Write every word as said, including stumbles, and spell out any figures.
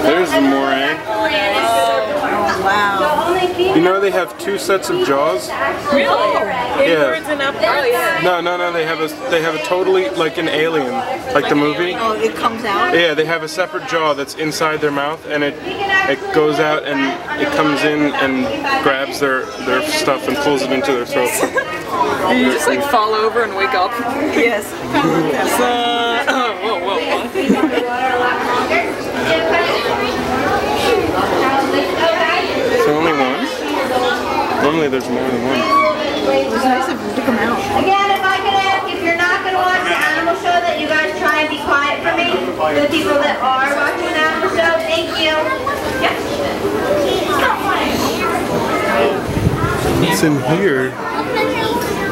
There's the Moray. Oh, wow. You know they have two sets of jaws? Really? Yeah. And up. Oh, yeah. No, no, no. They have a they have a totally like an alien, like the movie. Oh, it comes out? Yeah, they have a separate jaw that's inside their mouth, and it it goes out and it comes in and grabs their their stuff and pulls it into their throat. Do you just like fall over and wake up? Yes. uh, oh, whoa, whoa, whoa. It's only one. Normally there's more than one. It's nice of them to come out. Again, if I could ask, if you're not going to watch the animal show, that you guys try and be quiet for me. The people that are watching the animal show, thank you. Yes. What's in here?